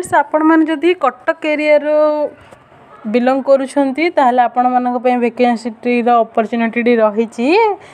Friends आपण मैंने जदि कटक एरिया बिलोंग करुँच ताहले आपण मानक पे वैकेंसी अपॉर्चुनिटी रही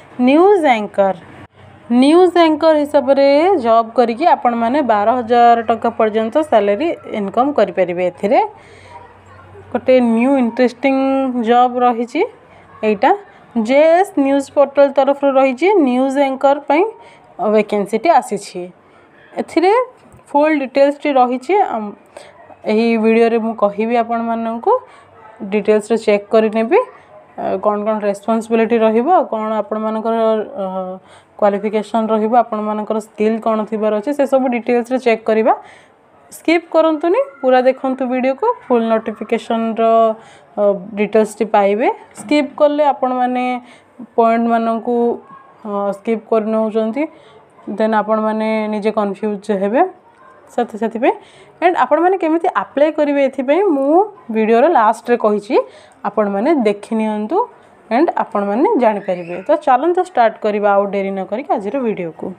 न्यूज़ एंकर हिसाब से जॉब करिकी आपण माने 12,000 टका पर्यंत सैलरी इनकम करि परिबे। एथिरे गोटे न्यू इंटरेस्टिंग जॉब रही एटा जेएस न्यूज़ पोर्टल तरफ रही न्यूज़ एंकर पई वैकेंसी आसी एथिरे फुल डिटेल्स टी रही यही वीडियो रे मु कहिबी आपण माननकु डिटेल्स रे चेक करि नेबी कौन कौन रेस्पॉन्सिबिलिटी रहिबो कौन आपण मानकर क्वालिफिकेशन रहिबो आपण मानकर स्किल कौन थिबार अछि से सब डिटेल्स रे चेक करिबा। स्किप करंतुनी पूरा देखंतु वीडियो को फुल नोटिफिकेशन रो डिटेल्स टी पाइबे। स्किप करले आपण माने पॉइंट माननकु स्किप कर नउचंती देन आपण माने निजे कंफ्यूज हेबे साथी पे एंड आपण माने केमिति अप्लाई करिवे एथि मु वीडियो रो लास्ट रे कहिछि आपण माने देखि नियंतु एंड आपण माने जानि परिबे। तो चलन तो स्टार्ट करिबा आउ देरी न करी आज रो वीडियो को।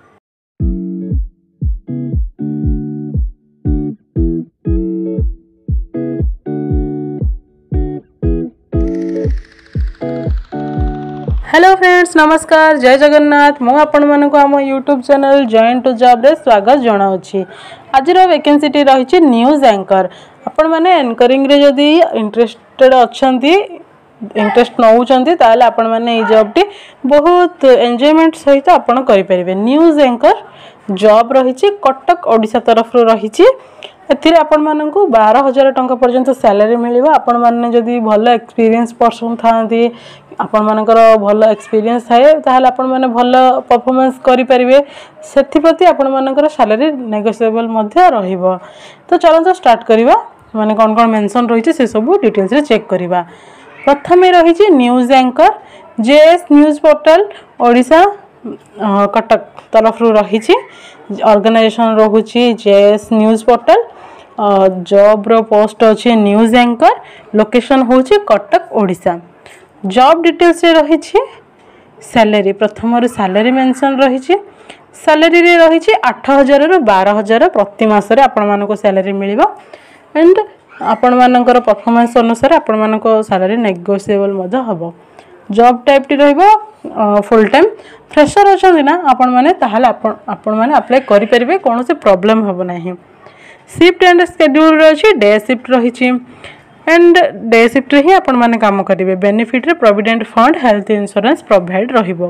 हेलो फ्रेंड्स नमस्कार जय जगन्नाथ मु आपण मानक आम YouTube channel join to job रे स्वागत जनाउछि। आज रो वैकेंसी टी रही न्यूज़ एंकर आपण माने एंकरिंग रे जदी इंटरेस्टेड अछंती इंटरेस्ट नउचंती ताले आपण माने ए जॉब टी बहुत एन्जॉयमेंट सहित आपण करि परिबे। न्यूज़ एंकर जॉब रही कटक ओडिशा तरफ रही एथिरे आपण मानकु 12,000 टंका पर्यंत सैलरी मिलिबो। आपण माने जदी भलो एक्सपीरियंस पर्सन थांती आपण मानकर भलो एक्सपीरियंस थाए ताहाले आपण माने भलो परफॉर्मेंस करि परिबे सेथि प्रति आपण मानकर सैलरी नेगोशिएबल मध्ये रहिबो। तो चलो तो स्टार्ट करिबा माने कोन कोन मेंशन रही से सब डिटेल्स रे चेक करिबा। प्रथमे रही news anchor JS news portal Odisha Cuttack तरफ रही ऑर्गेनाइजेशन रहुची जेएस न्यूज़ पोर्टल जॉब रो पोस्ट अच्छे न्यूज़ एंकर लोकेशन होची कटक ओडिशा। जॉब डिटेल्स रे रही सैलरी प्रथम सैलरी मेंशन रही सैलरी रे रही 8,000 रु 12,000 प्रति मास रे आपण मानको सैलरी मिलिबो एंड आपण मानकर परफॉर्मेंस अनुसार आपण मानको सैलरी नेगोशिएबल मजा हबो। जॉब टाइप टी रहइबो फुल टाइम फ्रेशर अछन ना आपण माने ताहाले आपण माने अप्लाई करि परिबे कोनो से प्रॉब्लम हबो नाही। शिफ्ट एंड शेड्यूल रही डे शिफ्ट रही एंड डे शिफ्ट ही आपण माने काम करिवे। बेनिफिट रे provident fund health insurance provide रहिबो।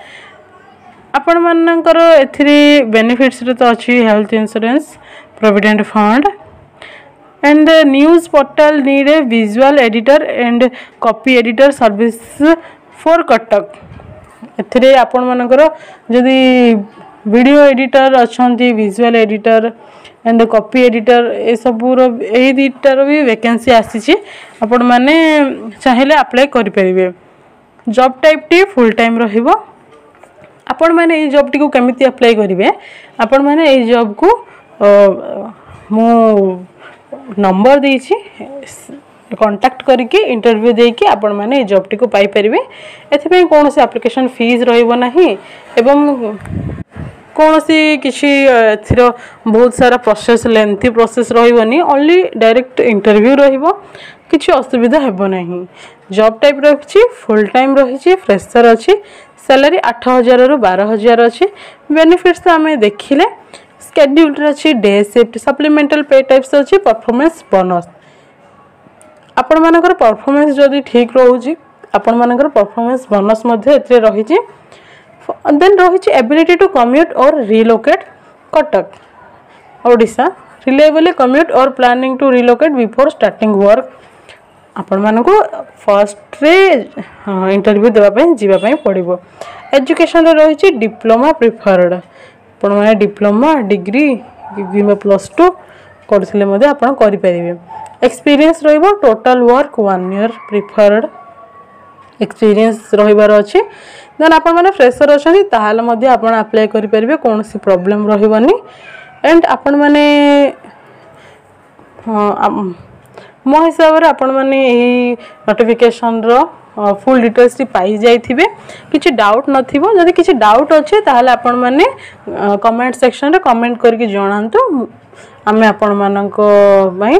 आपण मानकर एथिरे बेनिफिट्स रे तो अछि health insurance provident fund and news portal need a visual editor and copy editor service for Cuttack. एथिरे आपण मानकर जदी वीडियो एडिटर अछंती visual editor and copy editor ए सबूर ए दुटार भी वैकेंसी आसी आपण माने चाहेले अप्लाई करि परिबे। जॉब टाइप टी फुल टाइम रहिबो। आपण माने ए जॉब टी को केमिति अप्लाई करिवे आपण माने ए जॉब को मु नंबर देछि कांटेक्ट करके इंटरव्यू देकी आपण माने ए जॉब टी को पाई परिबे। एथि पे कोन से एप्लीकेशन फीस रहिबो नाही एवं कौन सी किसी एथिरो बहुत सारा प्रोसेस लेंथी प्रोसेस रहिबोनी ओनली डायरेक्ट इंटरव्यू रहिबो किछि असुविधा हेबो नाही। जॉब टाइप रही फुल टाइम रही फ्रेशर अच्छी सैलरी 8,000 रु 12,000 अच्छी। बेनिफिट्स तो आम देखिले स्केड्यूल अच्छी day shift supplemental pay types अच्छी परफॉर्मेंस बोनस आपण मानकर परफॉर्मेंस जदि ठीक रहउची आपण मानकर परफॉर्मेंस बोनस मध्ये एथे रही। देन रही ability to commute or relocate Cuttack Odisha reliably commute or planning to relocate before starting work. आपण मानको फर्स्ट रे इंटरव्यू देबा पय जीवा पय पड़िबो। एजुकेशन रे रही डिप्लोमा प्रिफर्ड आपण माने डिप्लोमा डिग्री किबा +2 करथिले मध्ये आपण करि परिबे। एक्सपीरियंस रहिबो total work 1 year preferred experience रहिबार अछि। देन आपण माने फ्रेशर अछनी ताहाले मध्ये आपण अप्लाई करि परिबे कोन सी प्रॉब्लम रहिबनी एंड आपण माने मो हिसाब रे आपण माने एही नोटिफिकेशन रो फुल डिटेल्स टी पाई जाइथिबे। किछि डाउट नथिबो जदि किछि डाउट अछि ताहाले आपण माने कमेंट सेक्शन रे कमेंट करके जणांतु आमे आपण मानक पई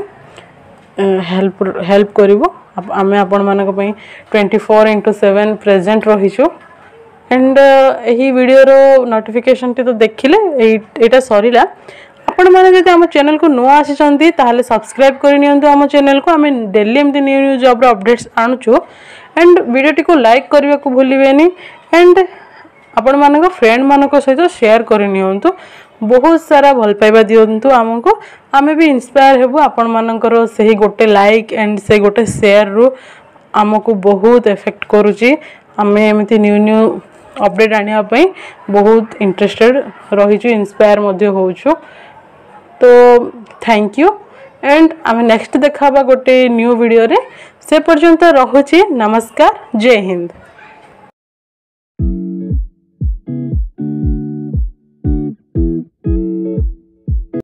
हेल्प करिवो आमे आपण मानक पई 24/7 प्रेजेंट रहिछु एंड यही वीडियो रो नोटिफिकेशन टी तो देखिले एटा सरीला आपण माने जदि हम चैनल को नुआ आसी ताहले सब्सक्राइब कर नियंतु हम चैनल को आमे डेली एमती न्यू न्यू जॉब रो अपडेट्स आणुछु एंड वीडियो टी को लाइक करबा को भूलिबेनी एंड आपण मानक फ्रेंड मानक सहित शेयर कर नियंतु बहुत सारा भल पाइबा दियंतु हमको आमे भी इंस्पायर हेबु आपण मानकर सही गोटे लाइक एंड से गोटे शेयर रु हमको बहुत इफेक्ट करूची आमे एमती न्यू न्यू अपडेट आनिया पई बहुत इंटरेस्टेड रहिछु इंस्पायर मध्ये होछु तो थैंक यू एंड आमे नेक्स्ट देखाबा गोटे न्यू वीडियो रे से पर्यंत रहुची नमस्कार जय हिंद।